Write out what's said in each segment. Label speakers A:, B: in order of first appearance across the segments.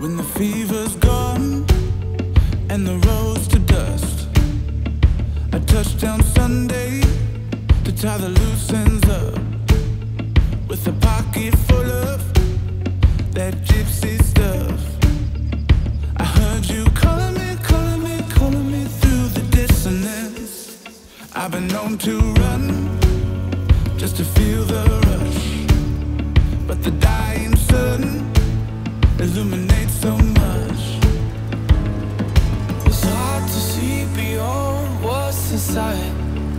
A: When the fever's gone and the road's to dust, I touched down Sunday to tie the loose ends up, with a pocket full of that gypsy stuff. I heard you calling me, calling me, calling me through the dissonance. I've been known to run just to feel the rush, but the dying sun illuminates so much.
B: It's hard to see beyond what's inside,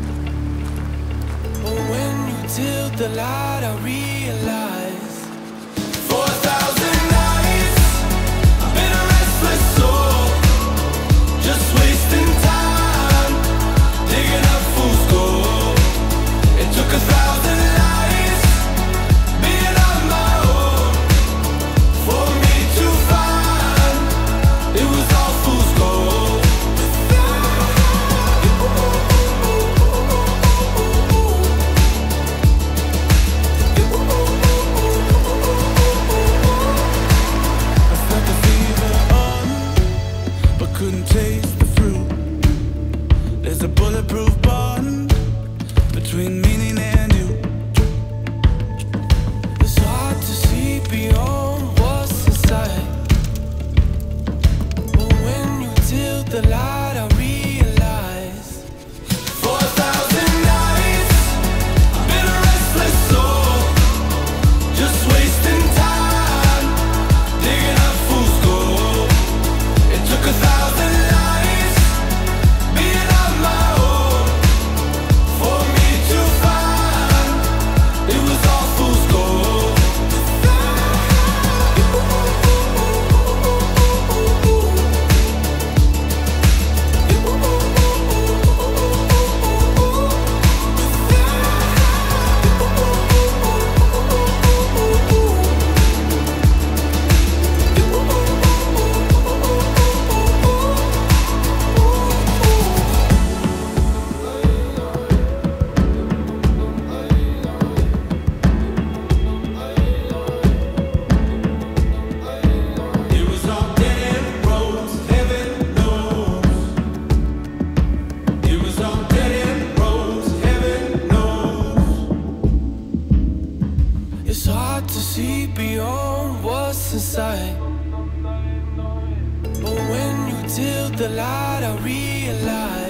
B: but when you tilt the light, I realize 4,000 nights I've been a restless soul, just wasting time, digging up fool's gold. It took 1,000 lives being on my own for me to find it was all fool's gold.
A: I felt the fever on, but couldn't taste the fruit. There's a bulletproof bond between meaning and you.
B: It's hard to see beyond what's inside, but when you tilt the light, I realize 4,000 nights I've been a restless soul, just wasting time, digging up fool's gold. It took 1,000 lives being on my own for me to find it was all fool's gold.
A: It was all dead roads, heaven knows. It was all dead roads, heaven knows.
B: It's hard to see beyond what's inside, but when you tilt the light, I realize